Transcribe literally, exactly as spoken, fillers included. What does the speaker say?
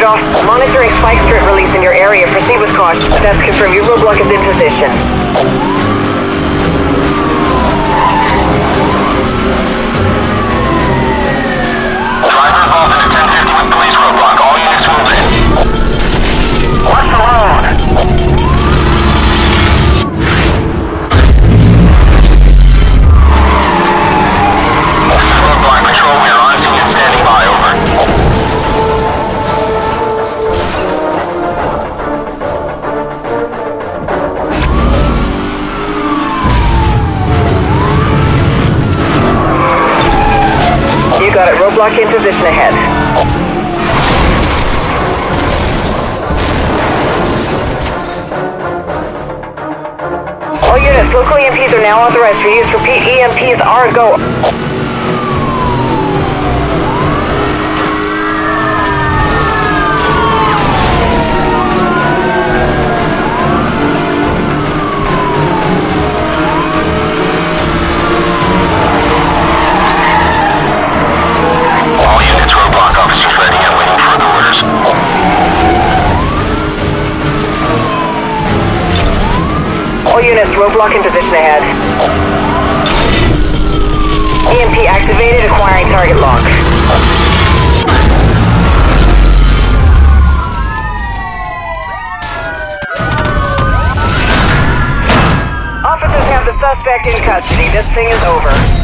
cleared off. Monitoring spike strip release in your area. Proceed with caution. That's confirmed. Your roadblock is in position. Driver involved in a ten fifty with police roadblock. All units move in. What's the load? This is roadblock patrol. We are on scene and standing by. Over. You got it. Roadblock in position ahead. All units, local E M Ps are now authorized for use. Repeat, E M Ps are a go. All units, roadblock officers ready and waiting further orders. All units, roadblock in position ahead. E M P activated, acquiring target lock. Officers have the suspect in custody. This thing is over.